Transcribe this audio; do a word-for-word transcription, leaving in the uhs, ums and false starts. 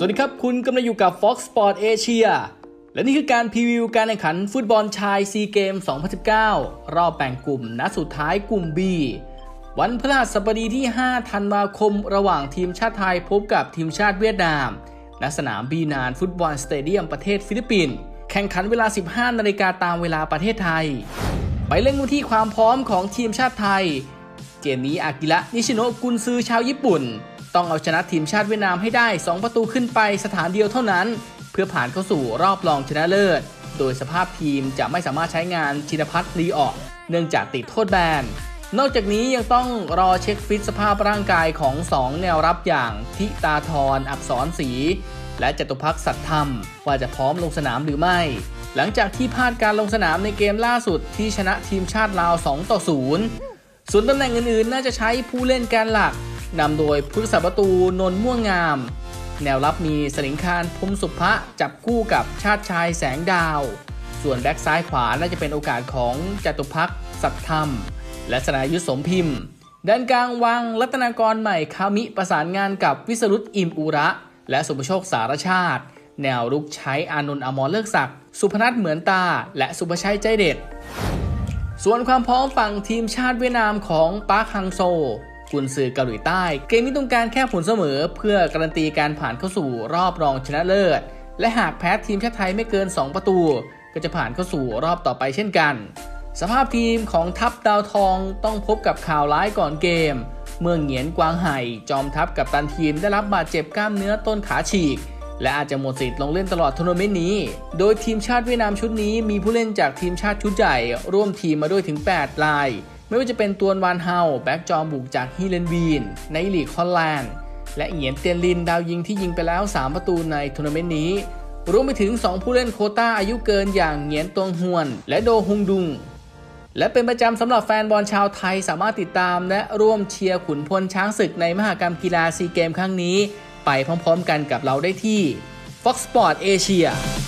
สวัสดีครับคุณกำลังอยู่กับ Fox Sport Asia และนี่คือการพรีวิวการแข่งขันฟุตบอลชายซีเกม สองพันสิบเก้า รอบแบ่งกลุ่มนัดสุดท้ายกลุ่ม B วันพฤหัสบดีที่ ห้า ธันวาคมระหว่างทีมชาติไทยพบกับทีมชาติเวียดนามณสนามบีนานฟุตบอลสเตเดียมประเทศฟิลิปปินส์แข่งขันเวลา สิบห้า นาฬิกาตามเวลาประเทศไทยไปเล่นกันที่ความพร้อมของทีมชาติไทยเกมนี้อากิระ นิชิโนะกุนซือชาวญี่ปุ่นต้องเอาชนะทีมชาติเวียดนามให้ได้สองประตูขึ้นไปสถานเดียวเท่านั้นเพื่อผ่านเข้าสู่รอบรองชนะเลิศโดยสภาพทีมจะไม่สามารถใช้งานชินภัทร ลีออกเนื่องจากติดโทษแบนนอกจากนี้ยังต้องรอเช็คฟิตสภาพร่างกายของสองแนวรับอย่างทิตาธร อักษรศรีและจตุภักดิ์ สัตย์ธรรมว่าจะพร้อมลงสนามหรือไม่หลังจากที่พลาดการลงสนามในเกมล่าสุดที่ชนะทีมชาติลาว สองต่อศูนย์ ส่วนตำแหน่งอื่นๆน่าจะใช้ผู้เล่นแกนหลักนำโดยผู้รักษาประตูนนท์ม่วงงามแนวรับมีสลิงคาร พรหมสุภะจับคู่กับชาติชายแสงดาวส่วนแบ็กซ้ายขวาน่าจะเป็นโอกาสของจตุภักดิ์ สัตย์ธรรมและสรายุทธ สมพิมพ์ด้านกลางวางรัตนากรใหม่คามิประสานงานกับวิสรุต อิ่มอุระและสุภโชคสารชาติแนวรุกใช้อานนท์ อมรเลิกศักดิ์สุพนัทเหมือนตาและสุภชัยใจเด็ดส่วนความพร้อมฝั่งทีมชาติเวียดนามของปาร์คฮังโซกุนซือเกาหลีใต้เกมนี้ต้องการแค่ผลเสมอเพื่อการันตีการผ่านเข้าสู่รอบรองชนะเลิศและหากแพ้ทีมชาติไทยไม่เกินสองประตูก็จะผ่านเข้าสู่รอบต่อไปเช่นกันสภาพทีมของทัพดาวทองต้องพบกับข่าวร้ายก่อนเกมเมื่อเหงียนกวางไห่จอมทัพกัปตันทีมได้รับบาดเจ็บกล้ามเนื้อต้นขาฉีกและอาจจะหมดสิทธิ์ลงเล่นตลอดทัวร์นาเมนต์นี้โดยทีมชาติเวียดนามชุดนี้มีผู้เล่นจากทีมชาติชุดใหญ่ร่วมทีมมาด้วยถึงแปดรายไม่ว่าจะเป็นตวนวานเฮาแบ็กจอมบุกจากฮีเลนวีนในลีกฮอลแลนด์และเหงียนเตียนลินดาวยิงที่ยิงไปแล้วสามประตูในทัวร์นาเมนต์นี้รวมไปถึงสองผู้เล่นโควต้าอายุเกินอย่างเหงียนตวงฮวนและโดฮุงดุงและเป็นประจำสำหรับแฟนบอลชาวไทยสามารถติดตามและร่วมเชียร์ขุนพลช้างศึกในมหกรรมกีฬาซีเกมครั้งนี้ไปพร้อมๆกันกับเราได้ที่ Fox Sport Asia